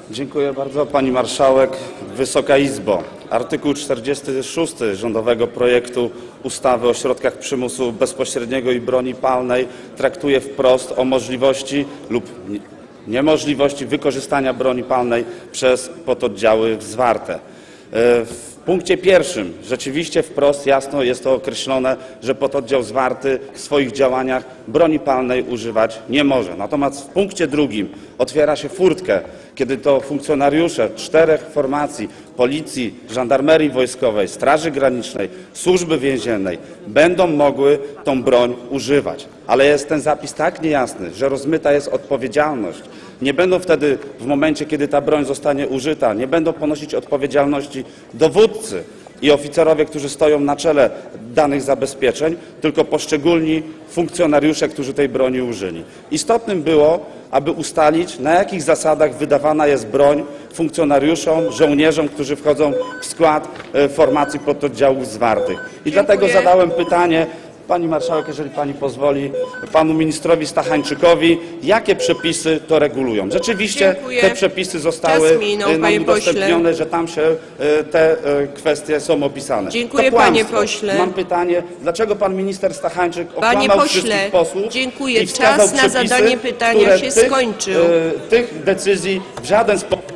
Dziękuję bardzo, pani marszałek. Wysoka Izbo. Artykuł 46 rządowego projektu ustawy o środkach przymusu bezpośredniego i broni palnej traktuje wprost o możliwości lub niemożliwości wykorzystania broni palnej przez pododdziały zwarte. W punkcie pierwszym rzeczywiście wprost jasno jest to określone, że pododdział zwarty w swoich działaniach broni palnej używać nie może. Natomiast w punkcie drugim otwiera się furtkę, kiedy to funkcjonariusze 4 formacji Policji, Żandarmerii Wojskowej, Straży Granicznej, Służby Więziennej będą mogły tą broń używać. Ale jest ten zapis tak niejasny, że rozmyta jest odpowiedzialność. Nie będą wtedy, w momencie, kiedy ta broń zostanie użyta, nie będą ponosić odpowiedzialności dowódcy i oficerowie, którzy stoją na czele danych zabezpieczeń, tylko poszczególni funkcjonariusze, którzy tej broni użyli. Istotnym było, aby ustalić, na jakich zasadach wydawana jest broń funkcjonariuszom, żołnierzom, którzy wchodzą w skład formacji pododdziałów zwartych. I dlatego zadałem pytanie, pani marszałek, jeżeli pani pozwoli, panu ministrowi Stachańczykowi, jakie przepisy to regulują. Rzeczywiście te przepisy zostały nam udostępnione, że tam się te kwestie są opisane. Dziękuję, panie pośle. Mam pytanie, dlaczego pan minister Stachańczyk okłamał wszystkich posłów? Dziękuję. I wskazał Czas na przepisy, zadanie pytania się skończył. Tych decyzji w żaden sposób